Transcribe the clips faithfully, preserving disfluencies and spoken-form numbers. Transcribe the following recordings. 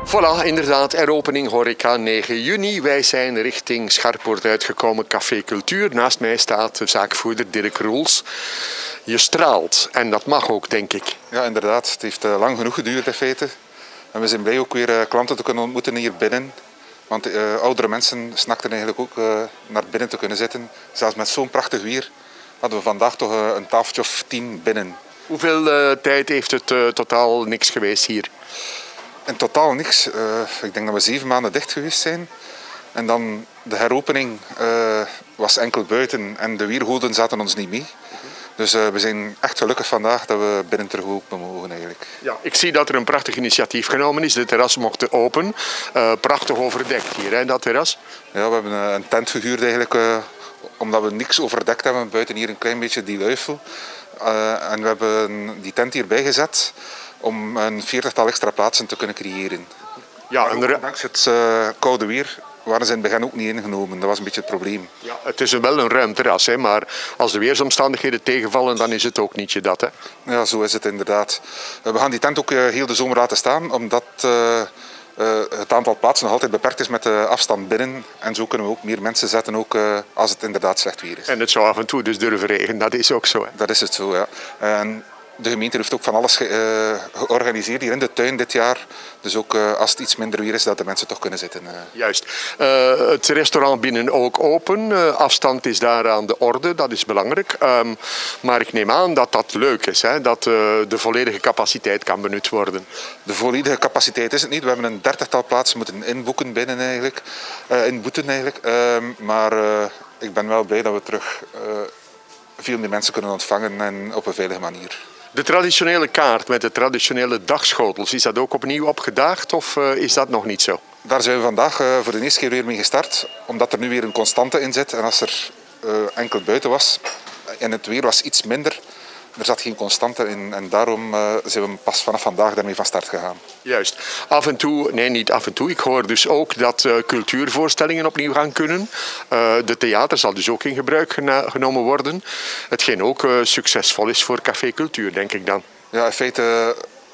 Voilà, inderdaad, heropening horeca negen juni. Wij zijn richting Scharpoort uitgekomen, Café Cultuur. Naast mij staat de zaakvoerder Dirk Roels. Je straalt en dat mag ook, denk ik. Ja, inderdaad. Het heeft lang genoeg geduurd in feite. En we zijn blij ook weer klanten te kunnen ontmoeten hier binnen. Want uh, oudere mensen snakten eigenlijk ook uh, naar binnen te kunnen zitten. Zelfs met zo'n prachtig weer hadden we vandaag toch uh, een tafeltje of tien binnen. Hoeveel uh, tijd heeft het uh, totaal niks geweest hier? In totaal niks. Uh, ik denk dat we zeven maanden dicht geweest zijn. En dan de heropening uh, was enkel buiten en de weergoden zaten ons niet mee. Dus uh, we zijn echt gelukkig vandaag dat we binnen terug open mogen eigenlijk. Ja, ik zie dat er een prachtig initiatief genomen is. De terrassen mochten open. Uh, prachtig overdekt hier, hè, dat terras. Ja, we hebben een tent gehuurd eigenlijk, uh, omdat we niks overdekt hebben. Buiten hier een klein beetje die luifel. Uh, en we hebben die tent hierbij gezet om een veertigtal extra plaatsen te kunnen creëren. Ja, en er... Ondanks het uh, koude weer waren ze in het begin ook niet ingenomen. Dat was een beetje het probleem. Ja, het is wel een ruim terras, hè, maar als de weersomstandigheden tegenvallen, dan is het ook niet je dat. Hè? Ja, zo is het inderdaad. We gaan die tent ook uh, heel de zomer laten staan, omdat uh, uh, het aantal plaatsen nog altijd beperkt is met de afstand binnen. En zo kunnen we ook meer mensen zetten, ook uh, als het inderdaad slecht weer is. En het zou af en toe dus durven regenen, dat is ook zo. Hè? Dat is het zo, ja. En de gemeente heeft ook van alles ge, uh, georganiseerd hier in de tuin dit jaar. Dus ook uh, als het iets minder weer is, dat de mensen toch kunnen zitten. Uh. Juist. Uh, het restaurant binnen ook open. Uh, afstand is daar aan de orde, dat is belangrijk. Um, maar ik neem aan dat dat leuk is, hè? Dat uh, de volledige capaciteit kan benut worden. De volledige capaciteit is het niet. We hebben een dertigtal plaatsen moeten inboeken binnen eigenlijk. Uh, inboeten eigenlijk. Uh, maar uh, ik ben wel blij dat we terug uh, veel meer mensen kunnen ontvangen en op een veilige manier. De traditionele kaart met de traditionele dagschotels, is dat ook opnieuw opgedaagd of uh, is dat nog niet zo? Daar zijn we vandaag uh, voor de eerste keer weer mee gestart, omdat er nu weer een constante in zit. En als er uh, enkel buiten was en het weer was iets minder, er zat geen constante in en daarom uh, zijn we pas vanaf vandaag daarmee van start gegaan. Juist. Af en toe, nee niet af en toe, ik hoor dus ook dat uh, cultuurvoorstellingen opnieuw gaan kunnen. Uh, de theater zal dus ook in gebruik genomen worden. Hetgeen ook uh, succesvol is voor Café Cultuur, denk ik dan. Ja, in feite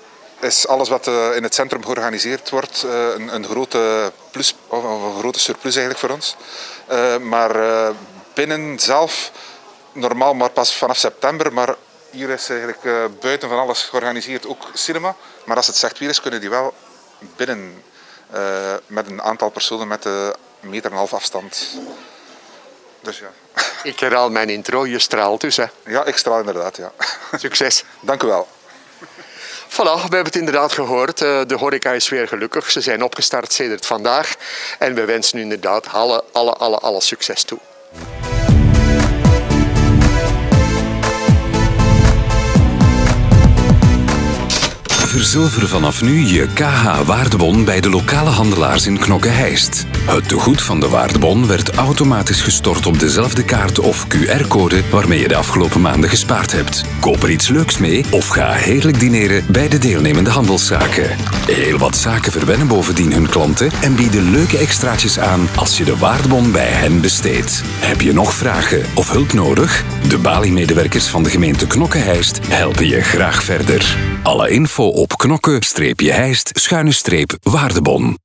is alles wat uh, in het centrum georganiseerd wordt uh, een, een grote plus, of een grote surplus eigenlijk voor ons. Uh, maar uh, binnen zelf, normaal maar pas vanaf september, maar hier is eigenlijk uh, buiten van alles georganiseerd, ook cinema. Maar als het slecht weer is, kunnen die wel binnen uh, met een aantal personen met een meter en een half afstand. Dus ja. Ik herhaal mijn intro, je straalt dus, hè? Ja, ik straal inderdaad, ja. Succes. Dank u wel. Voilà, we hebben het inderdaad gehoord. De horeca is weer gelukkig. Ze zijn opgestart sedert vandaag. En we wensen u inderdaad alle, alle, alle, alle succes toe. Verzilver vanaf nu je K H-waardebon bij de lokale handelaars in Knokke-Heist. Het tegoed van de waardebon werd automatisch gestort op dezelfde kaart of Q R-code waarmee je de afgelopen maanden gespaard hebt. Koop er iets leuks mee of ga heerlijk dineren bij de deelnemende handelszaken. Heel wat zaken verwennen bovendien hun klanten en bieden leuke extraatjes aan als je de waardebon bij hen besteedt. Heb je nog vragen of hulp nodig? De Bali-medewerkers van de gemeente Knokke-Heist helpen je graag verder. Alle info op knokke-heist-waardebon.